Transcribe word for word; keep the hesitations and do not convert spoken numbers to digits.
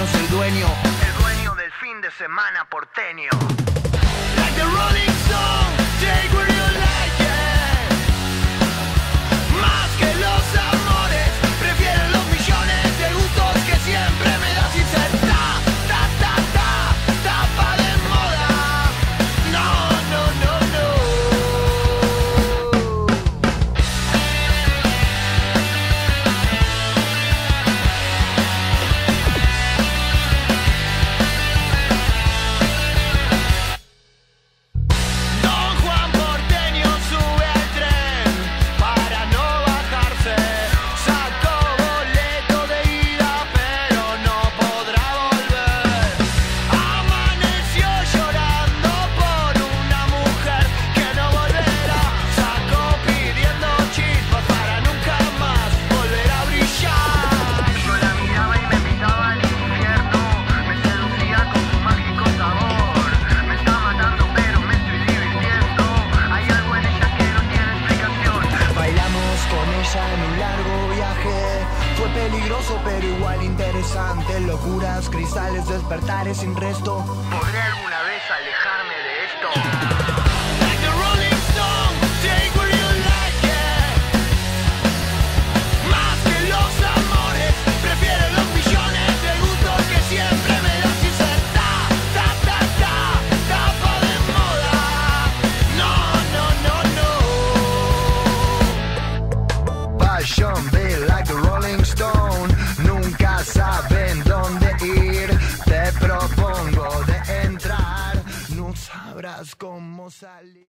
manos el dueño, el dueño del fin de semana porteño. Like the Rolling Stone, take where you like it. Más que los amores, prefiero los millones de gustos que siempre me das y se ta, ta, ta, ta, tapa de moda. No, no, no, no. Don Juan Porteño sube al tren para no bajarse. Sacó boleto de ida, pero no podrá volver. Amaneció llorando por una mujer que no volverá. Sacó pidiendo chispas para nunca más volver a brillar. Yo la miraba y me invitaba al infierno. Me seducía con su mágico sabor. Me está matando pero me estoy divirtiendo. Hay algo en ella que no tiene explicación. Bailamos con ella en un largo viaje. Fue peligroso pero igual interesante. Locuras, cristales, despertares sin resto. ¿Podré alguna vez alejarme de esto? Like the Rolling Stone, take where you like it. Más que los amores, prefiero los millones de gustos que siempre me das y se ta, ta, ta, ta, tapa de moda. No, no, no, no. Passion Bill, like the Rolling Stone. Nunca saben dónde ir. Te propongo de entrar. No sabrás cómo salir.